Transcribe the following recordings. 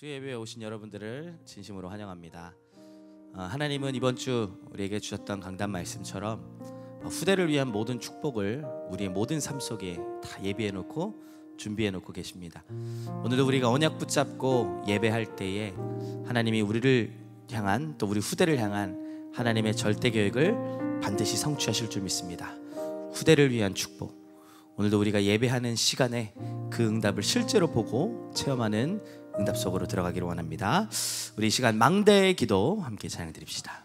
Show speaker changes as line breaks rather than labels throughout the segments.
수예배에 오신 여러분들을 진심으로 환영합니다. 하나님은 이번 주 우리에게 주셨던 강단 말씀처럼 후대를 위한 모든 축복을 우리의 모든 삶 속에 다 예비해 놓고 준비해 놓고 계십니다. 오늘도 우리가 언약 붙잡고 예배할 때에 하나님이 우리를 향한, 또 우리 후대를 향한 하나님의 절대 계획을 반드시 성취하실 줄 믿습니다. 후대를 위한 축복, 오늘도 우리가 예배하는 시간에 그 응답을 실제로 보고 체험하는 응답 속으로 들어가기를 원합니다. 우리 이 시간 망대의 기도 함께 찬양 드립시다.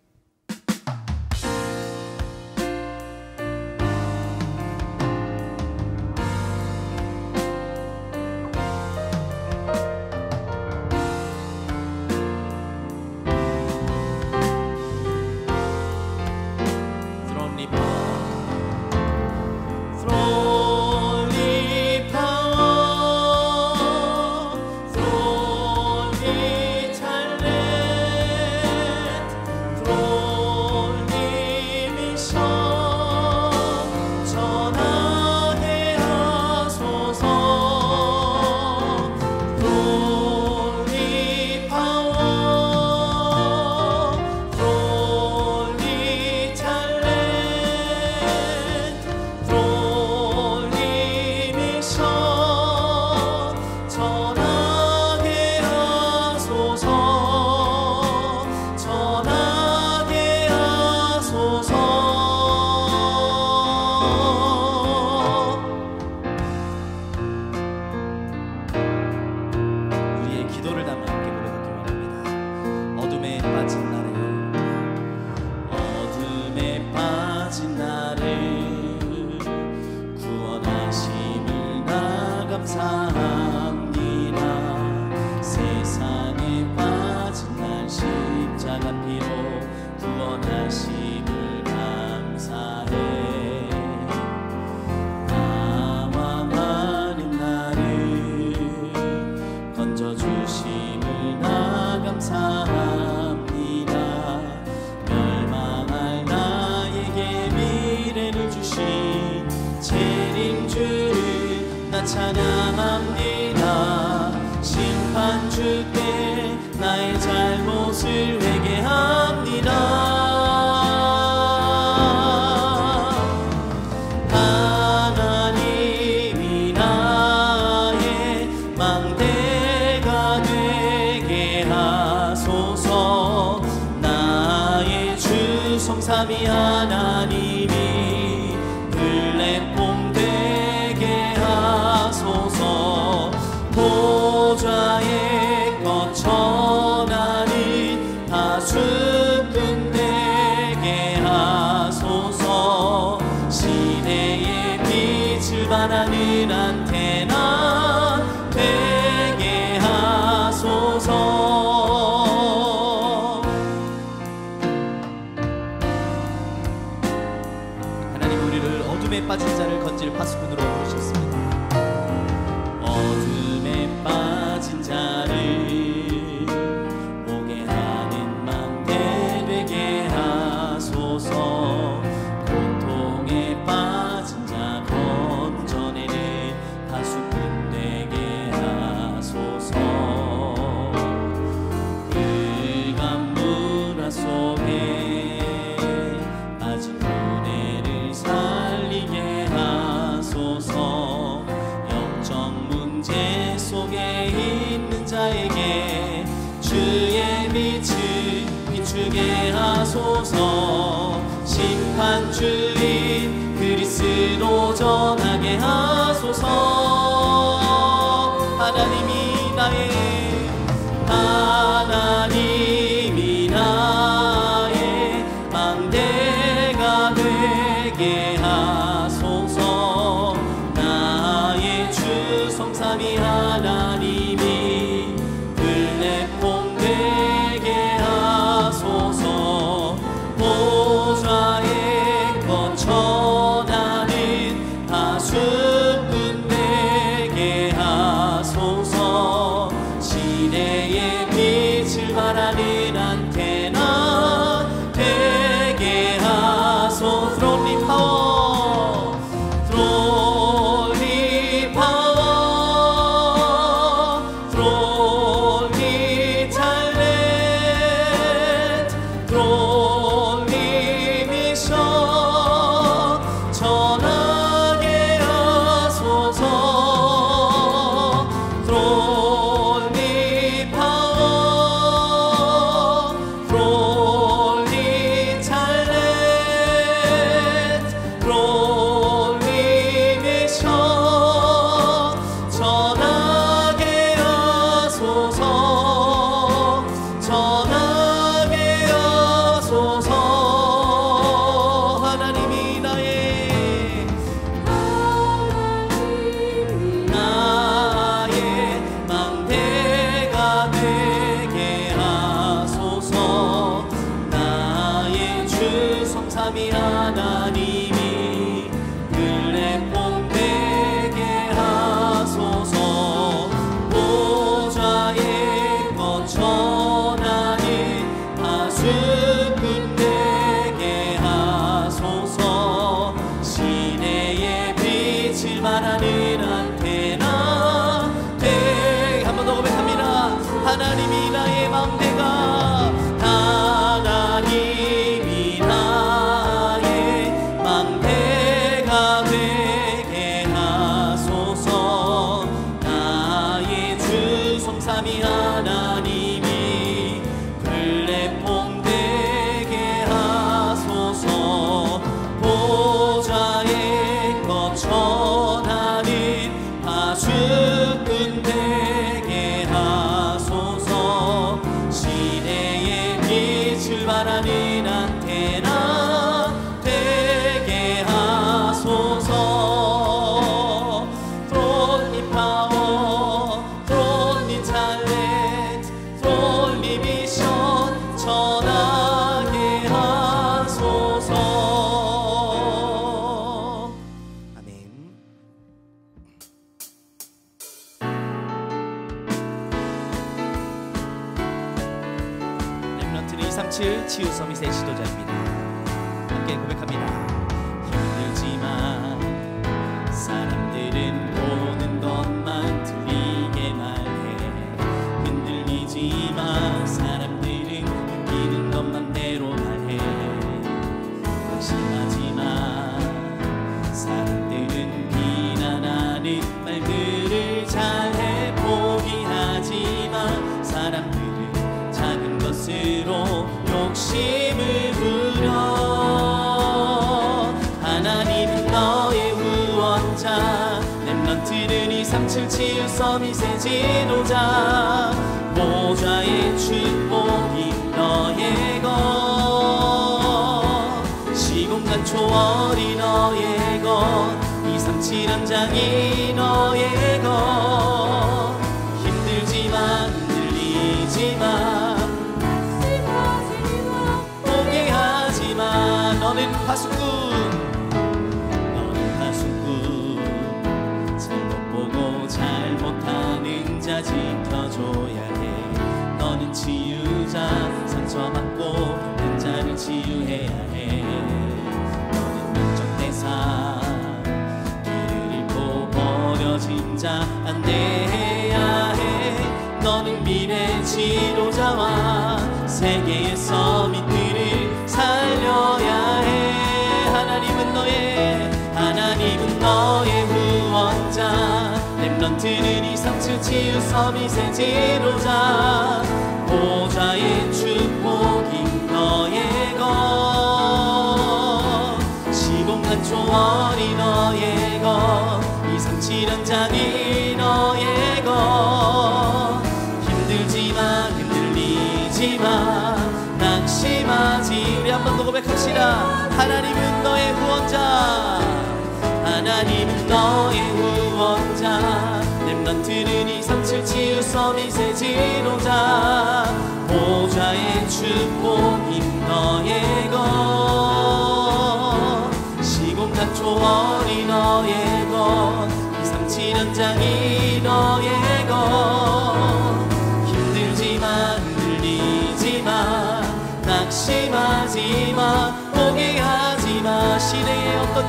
찬양합니다. 심판주께 나의 잘못을 회개합니다. 하나님이 나의 망대가 되게 하소서. 나의 주 성삼위 하나님이 블랙폼 보좌의 거처나는 다수꾼 되게 하소서. 시대의 빛을 발하는 안테나 되게 하소서.
하나님, 우리를 어둠에 빠진 자를 건질 파수꾼으로 부르셨습니다.
빠진 자를 보게 하는 망대 되게 하소서. 고통에 빠진 자 건져내는 파수꾼 되게 하소서. 흑암 문화 속에 빠진 고뇌를 살리게 하소서. 영적 문제 속에 있는 자에게 주의 빛을 비추게 하소서. 심판주인 그리스도 전하게 하소서. 하나님이 나의 망대가 되게 하소서. 나의 주 성삼위 하나님이 블랙폼 되게 하소서. 보좌의 거처나는 다수꾼 되게 하소서. 시대의 빛 성삼위 하나님이 은혜복 되게 하소서. 보좌의 것 전하는 하수꾼 되게 하소서. 시대의 빛을 발하는 안테나 되게. 한 번 더 고백합니다. 하나님이 나의 망대가, 하나님이 나의 망대가 되게 하소서. 나의 주 성삼위 하나님이 플랫폼 되게 하소서. 보좌의 것 전하는 하수꾼 되게 하소서. 시대의 빛을 발하는 안테나 되게 하소서. Throne 파워, Throne 탤런트, Throne 미션 전하게 하소서. 아멘. 렘넌트는 237 치유 서밋의 지도자입니다. 함께 고백합니다. 힘들지만 사람들은 보는 것만 들리게 말해. 흔들리지만 사람들은 느끼는 것만 대로 말해. 방심하지만 사람들은 비난하는 말들을 잘해. 포기하지만 사람들은 작은 것으로 욕심을 부려. 하나님은 너의 구원자. 렘넌트는 237 치유 서밋의 지도자. 보좌의 축복이 너의 것. 시공간 초월이 너의 것. 237 현장이 너의 것. 힘들지만 흔들리지만 포기하지마. 너는 파수꾼, 너는 파수꾼. 잘못 보고 잘못하는 자 지켜줘야 해. 너는 치유자, 상처받고 한 자를 치유해야 해. 너는 면적대사, 길을 잃고 버려진 자 안내해야 해. 너는 미래 지도자와 세계의 서밋들을 살려야 해. 하나님은 너의 구원자. 렘넌트는 237 치유 서밋의 지도자. 보좌의 축복이 너의 것. 시공간 초월이 너의 것. 237 현장이 너의 것. 힘들지만 흔들리지만 낙심하지. 우리 한 번 더 고백합시다. 하나님은 너의 구원자. 하나님은 너의 구원자. 렘넌트는 237 치유 서밋의 지도자. 보좌의 축복이 너의 것. 시공간 초월이 너의 것. 237 현장이 너의 것. 힘들지만 흔들리지만 낙심하지마. 포기하지마. 시대의 어떤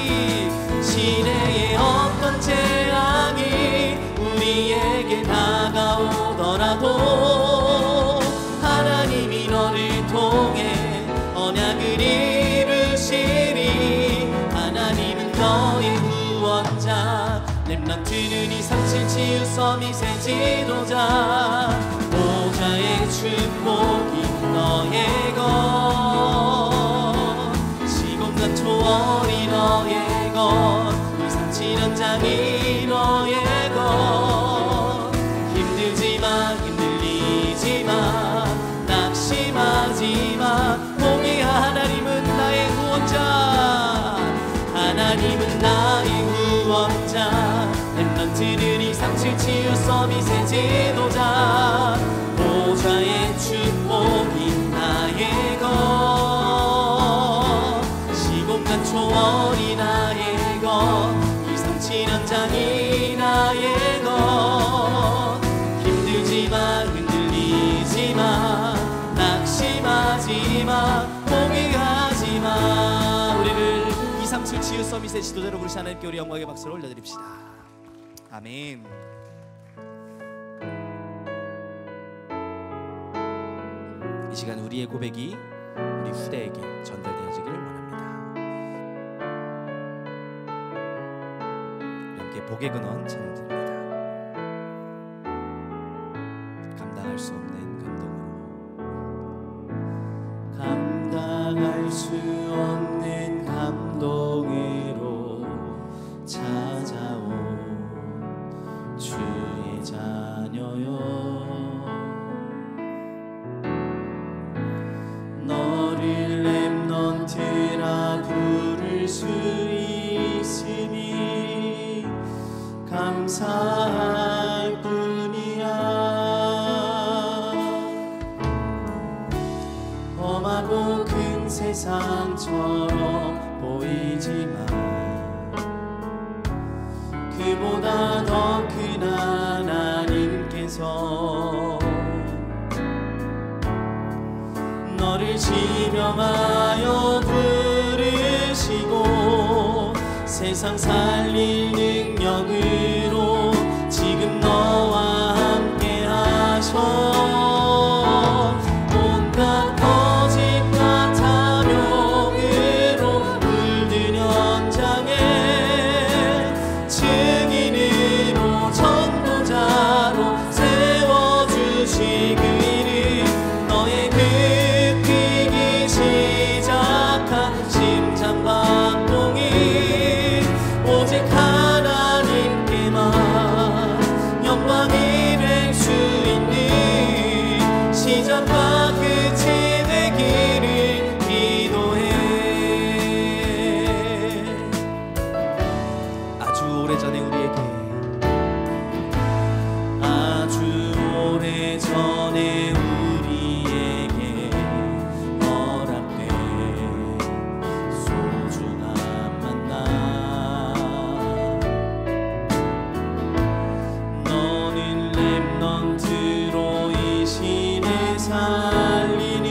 재앙이 우리에게 다가오더라도 하나님이 너를 통해 언약을 이루시리. 하나님은 너의 구원자. 렘넌트는 237 치유 서밋의 지도자. 보좌의 축복이 너의 것. 시공간 초월이 너의 것. 237 현장이 너의 것. 힘들지만 흔들리지만 낙심하지마. 포기하. 하나님은 나의 구원자. 하나님은 나의 구원자. 렘넌트는 237 치유 서밋의 지도자. 보좌의 축복이 나의 것. 낙심하지 마, 포기하지 마. 우리를 237 치유 서밋의 지도자로 부르신 하나님께 우리 영광의 박수를 올려드립시다. 아멘. 이 시간 우리의 고백이 우리 후대에게 전달되어지기를 원합니다. 함께 복의 근원 찬양 드립니다. 감당할 수 없는 감동으로, 감당할 수 없는 감동으로 찾아온 주의 자녀여, 너를 렘넌트라 부를 수 있으니 감사할 뿐이야. 험하고 큰 세상처럼 보이지만 그보다 더 큰 하나님께서 너를 지명하여 부르시고 세상 살릴 능력으로 지금 너와 함께 하셔. 온갖 거짓과 탐욕으로 물든 현장에 증인으로 전도자로 세워주시기를 너의 시작한 심장박동이 오직 하나님께만 영광이 될 수 있는 시작과 끝이 되기를 기도해. 아주 오래전에 우리에게, 아주 오래전에 우리에게 허락된 소중한 만남, 너는 렘넌트로 이 시대 살리는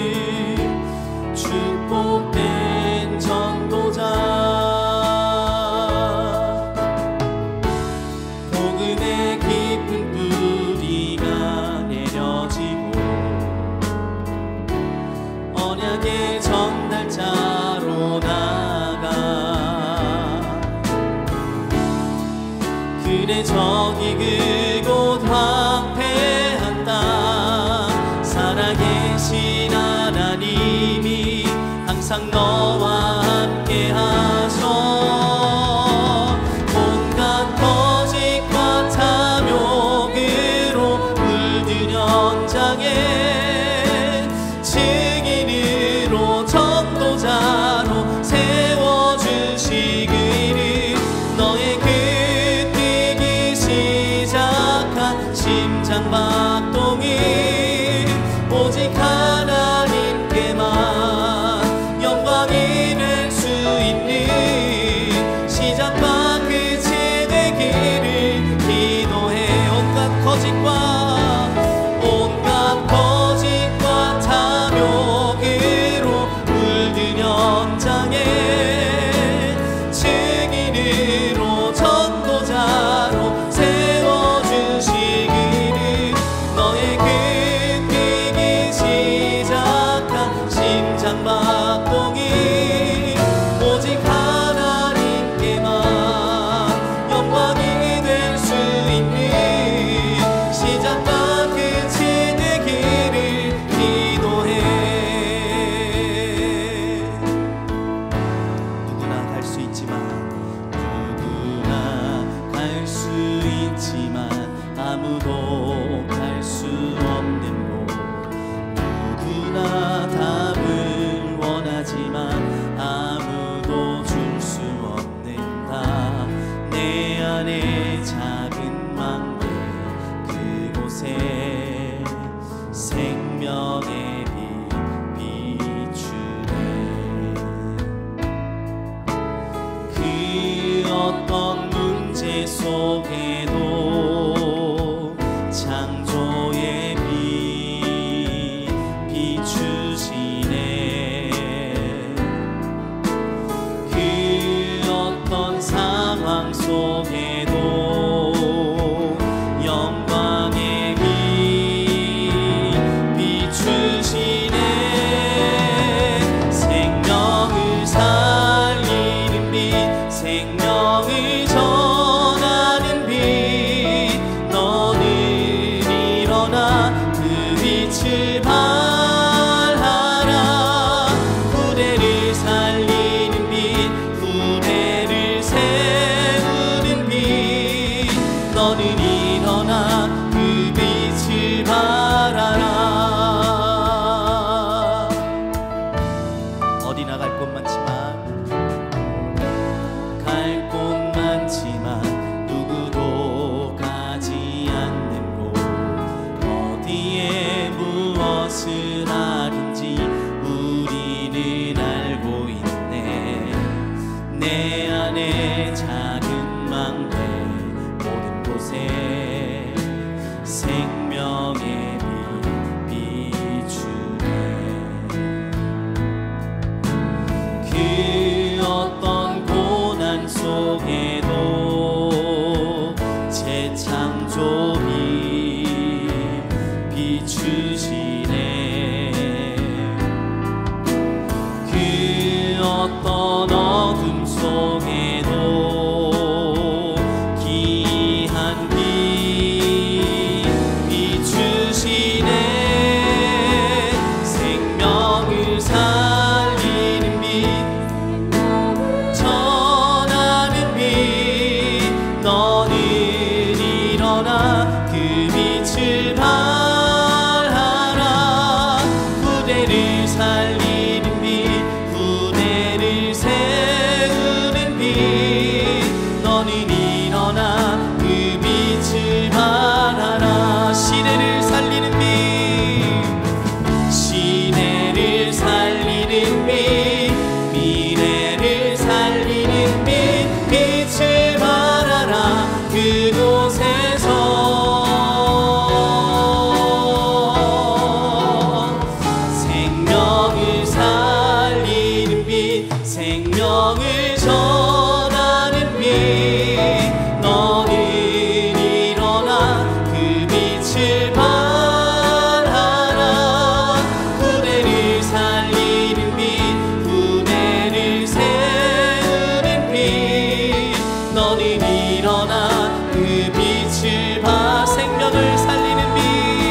축복된 전도자. 복음의 깊은 뿌리가 내려지고 언약의 전달자로 나가. 그대 저기 그곳 황폐한 땅 살아계신 하나님이 항상 너와 함께 하셔. 온갖 거짓과 탐욕으로 물든 현장에 증인으로 전도자로 세워주시기를 너의 그 뛰기 시작한 심장박동이 오직 하나님께만 영광이 일어나 그 빛을 발하라. 후대를 살리는 빛, 후대를 세우는 빛. 너는 일어나 그 빛을 발하라. 어디 나갈 곳 많지만 갈 곳 많지만 누구도 가지 않는 곳, 어디에 무엇을 하든지 우리는 알고 있네. 내 안에 작은 망대 모든 곳에 생명의 빛 비추네. 그 어떤 고난 속에도 재창조비 비추시네. 그 어떤 어둠 속에도 귀한 빛 비추시네. 생명을 살리는 빛, 전하는 빛. 너는 일어나 그 빛을 발하라. 후대를 살리는 빛, 후대를 세우는 빛. 너는 일어나 그 빛을 발하라. 시대를 살리는 빛, 시대를 살리는 빛, 미래를 살리는 빛. 빛을 발하라. 그곳에서 생명을 살리는 빛, 생명을 전하는 빛. 너는 일어나 그 빛을 발하라. 후대를 살리는 빛, 후대를 세우는 빛. 너는 일어나 그 빛을 생명을 살리는 빛,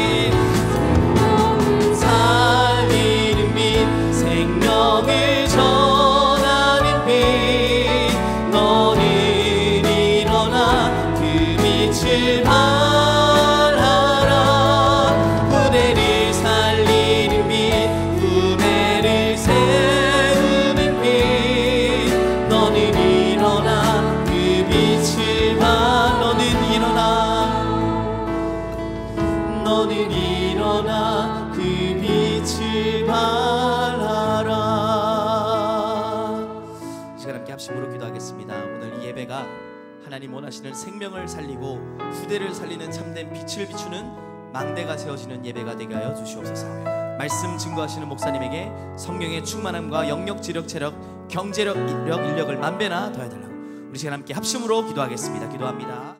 살리는 빛, 생명을 전하는 빛. 너는 일어나 그 빛을 발하라. 후대를 살리는 빛, 후대를 세우는 빛. 너는 일어나 그 빛을 너는 일어나 그 빛을 발하라. 이 시간 함께 합심으로 기도하겠습니다. 오늘 이 예배가 하나님 원하시는 생명을 살리고 후대를 살리는 참된 빛을 비추는 망대가 세워지는 예배가 되게 하여 주시옵소서. 말씀 증거하시는 목사님에게 성령의 충만함과 영역, 지력, 체력, 경제력, 인력을 만배나 더해달라고 우리 시간 함께 합심으로 기도하겠습니다. 기도합니다.